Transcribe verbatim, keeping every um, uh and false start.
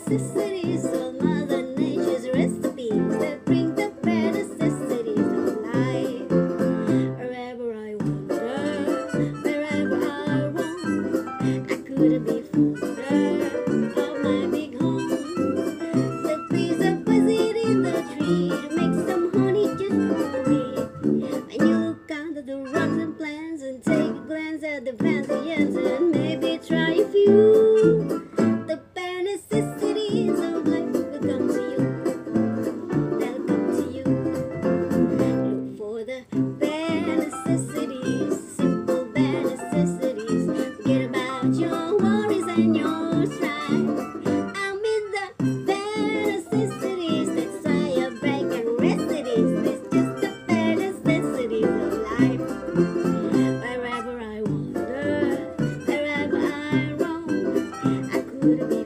necessities of Mother Nature's recipes that bring the bare necessities of life. Wherever I wander, wherever I roam, I couldn't be fonder of my big home. The bees are buzzing in the tree to make some honey just for me. When you look under the rocks and plants and take a glance at the fancy ends and maybe try a few. The bare necessities of life will come to you. They'll come to you. Look for the bare necessities, simple bare necessities. Forget about your worries and your strife. I'm in the bare necessities. That's why I break and rest it is. It's just the bare necessities of life. Wherever I wander, wherever I roam, I could be